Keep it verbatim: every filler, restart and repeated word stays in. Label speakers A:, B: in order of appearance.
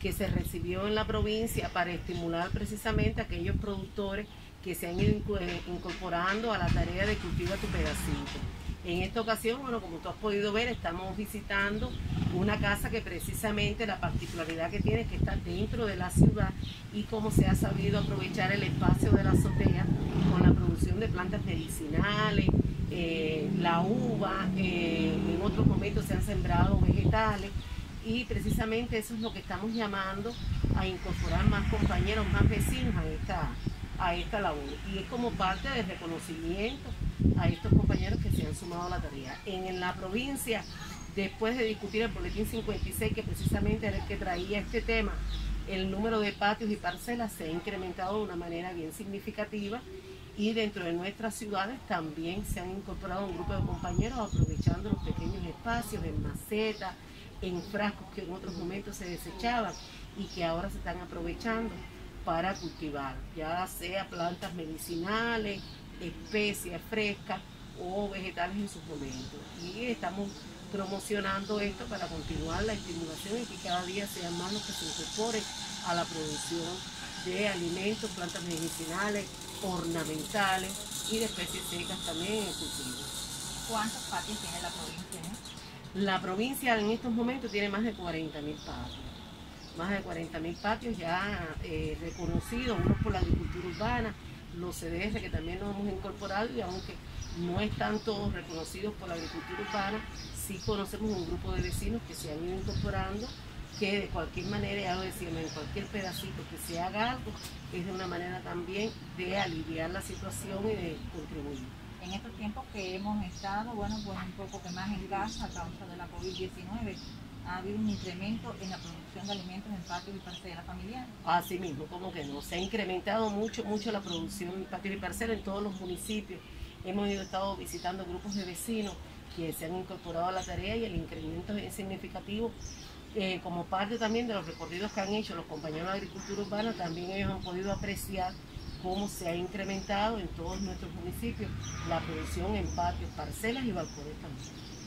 A: que se recibió en la provincia para estimular precisamente a aquellos productores que se han ido incorporando a la tarea de Cultiva tu Pedacito. En esta ocasión, bueno, como tú has podido ver, estamos visitando una casa que precisamente la particularidad que tiene es que está dentro de la ciudad y cómo se ha sabido aprovechar el espacio de la azotea con la producción de plantas medicinales, eh, la uva, eh, en otros momentos se han sembrado vegetales y precisamente eso es lo que estamos llamando a incorporar más compañeros, más vecinos a esta, a esta labor. Y es como parte del reconocimiento a estos compañeros que se han sumado a la tarea. En la provincia, después de discutir el boletín cincuenta y seis, que precisamente era el que traía este tema, el número de patios y parcelas se ha incrementado de una manera bien significativa y dentro de nuestras ciudades también se han incorporado un grupo de compañeros aprovechando los pequeños espacios en macetas, en frascos que en otros momentos se desechaban y que ahora se están aprovechando para cultivar, ya sea plantas medicinales, especies frescas o vegetales en sus momentos. Y estamos promocionando esto para continuar la estimulación y que cada día sean más los que se incorporen a la producción de alimentos, plantas medicinales, ornamentales y de especies secas también en el cultivo.
B: ¿Cuántos patios tiene la provincia, ¿no?
A: La provincia en estos momentos tiene más de cuarenta mil patios. Más de cuarenta mil patios ya eh, reconocidos, unos por la agricultura urbana, los C D R que también nos hemos incorporado y aunque no están todos reconocidos por la agricultura urbana, sí conocemos un grupo de vecinos que se han ido incorporando, que de cualquier manera, ya lo decíamos, en cualquier pedacito que se haga algo, es de una manera también de aliviar la situación y de contribuir.
B: En estos tiempos que hemos estado, bueno, pues un poco que más en casa a causa de la COVID diecinueve, ha habido un incremento en la producción de alimentos en patios y parcelas familiares.
A: Así mismo, como que no, se ha incrementado mucho, mucho la producción en patios y parcelas en todos los municipios. Hemos ido estado visitando grupos de vecinos que se han incorporado a la tarea y el incremento es significativo. Eh, como parte también de los recorridos que han hecho los compañeros de agricultura urbana, también ellos han podido apreciar cómo se ha incrementado en todos nuestros municipios la producción en patios, parcelas y balcones también.